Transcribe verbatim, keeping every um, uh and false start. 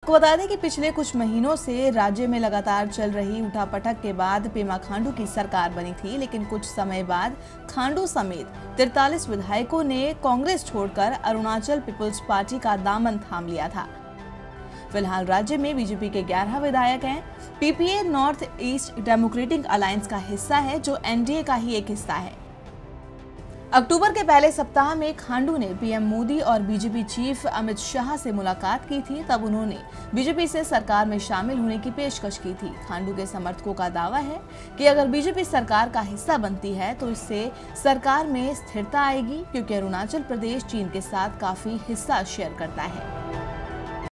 आपको बता दें कि पिछले कुछ महीनों से राज्य में लगातार चल रही उठापटक के बाद पेमा खांडू की सरकार बनी थी, लेकिन कुछ समय बाद खांडू समेत तैंतालीस विधायकों ने कांग्रेस छोड़कर अरुणाचल पीपुल्स पार्टी का दामन थाम लिया था। फिलहाल राज्य में बीजेपी के ग्यारह विधायक हैं। PPA North East Democratic Alliance का हिस्सा है, जो एनडीए का ही एक हिस्सा है। अक्टूबर के पहले सप्ताह में खांडू ने पीएम मोदी और बीजेपी चीफ अमित शाह से मुलाकात की थी। तब उन्होंने बीजेपी से सरकार में शामिल होने की पेशकश की थी। खांडू के समर्थकों का दावा है कि अगर बीजेपी सरकार का हिस्सा बनती है तो इससे सरकार में स्थिरता आएगी, क्योंकि अरुणाचल प्रदेश चीन के साथ काफी हिस्सा शेयर करता है।